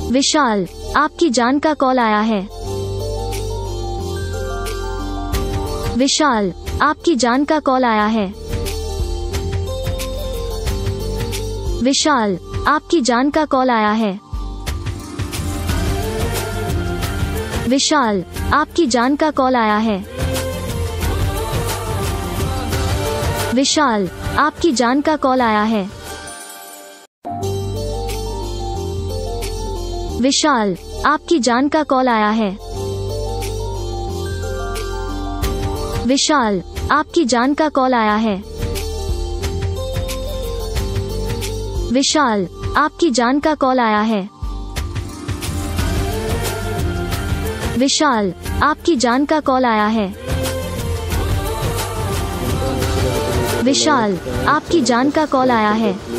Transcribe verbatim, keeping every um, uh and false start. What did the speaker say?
विशाल, आपकी जान का कॉल आया है। विशाल, आपकी जान का कॉल आया है। विशाल, आपकी जान का कॉल आया है। विशाल, आपकी जान का कॉल आया है। विशाल, आपकी जान का कॉल आया है। विशाल, आपकी जान का कॉल आया है। विशाल, आपकी जान का कॉल आया है। विशाल, आपकी जान का कॉल आया है। विशाल, आपकी जान का कॉल आया है। विशाल, आपकी जान का कॉल आया है।